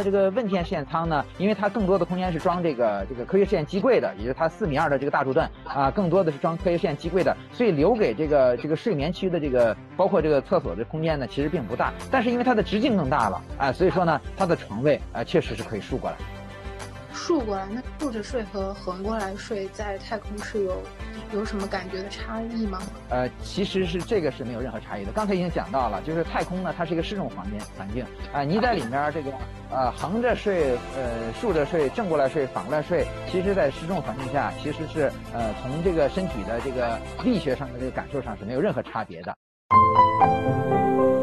这个问天试验舱呢，因为它更多的空间是装这个科学试验机柜的，也就是它4.2米的这个大柱盾啊，更多的是装科学试验机柜的，所以留给这个睡眠区的这个包括这个厕所的空间呢，其实并不大。但是因为它的直径更大了啊，所以说呢，它的床位确实是可以竖过来。 竖过来，那竖着睡和横过来睡在太空是有什么感觉的差异吗？ 其实是这个是没有任何差异的。刚才已经讲到了，就是太空呢，它是一个失重环境啊，你在里面这个横着睡、竖着睡、正过来睡、反过来睡，其实在失重环境下，其实是从这个身体的这个力学上的这个感受上是没有任何差别的。